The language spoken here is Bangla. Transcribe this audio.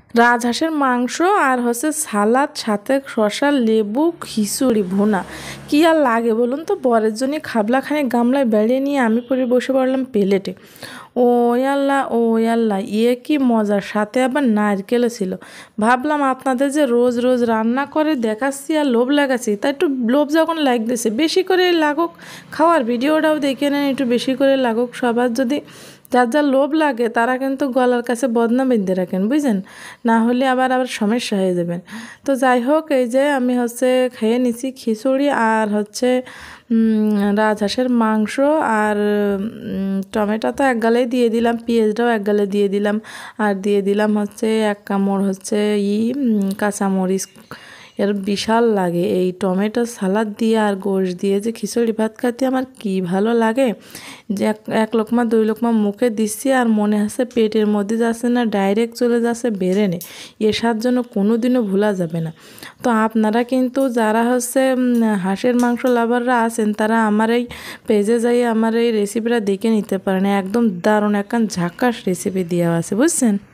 রাজহাঁসের মাংস আর হচ্ছে সালাদ, সাথে শসা, লেবু, খিচুড়ি ভুনা। কি আর লাগে বলুন তো? বরের জন্য খাবলাখানে গামলায় বেড়ে নিয়ে আমি পরে বসে পড়লাম প্লেটে। ও আল্লাহ, ও আল্লাহ, কি মজার! সাথে আবার নারকেলও ছিল। ভাবলাম আপনাদের যে রোজ রোজ রান্না করে দেখাচ্ছি আর লোভ লাগাচ্ছি, তা একটু লোভ যখন লাগতেছে বেশি করে লাগুক। খাওয়ার ভিডিওটাও দেখে নেন, একটু বেশি করে লাগুক। সবার যদি যার যার লোভ লাগে তারা কিন্তু গলার কাছে বদনা বেঁধে রাখেন, বুঝছেন? না হলে আবার সমস্যা হয়ে যাবেন। তো যাই হোক, এই যে আমি হচ্ছে খেয়ে নিছি খিচুড়ি আর হচ্ছে রাজহাঁসের মাংস আর টমেটো তো এক গালেই দিয়ে দিলাম, পেঁয়াজটাও এক গালে দিয়ে দিলাম, আর দিয়ে দিলাম হচ্ছে এক কামড় হচ্ছে কাঁচামরিচ। এর বিশাল লাগে এই টমেটো সালাদ দিয়ে আর গোশ দিয়ে যে খিচুড়ি ভাত খেতে আমার কি ভালো লাগে, যে এক লোকমা দুই লোকমা মুখে দিচ্ছি আর মনে হচ্ছে পেটের মধ্যে যাচ্ছে না, ডাইরেক্ট চলে যাচ্ছে বেরেনে। এসার জন্য কোনো দিনও ভোলা যাবে না। তো আপনারা কিন্তু যারা হচ্ছে হাঁসের মাংস লাভাররা আছেন, তারা আমার এই পেজে যাই আমার এই রেসিপিটা দেখে নিতে পারেন। একদম দারুণ একখান ঝাক্কাস রেসিপি দেওয়া আছে, বুঝছেন?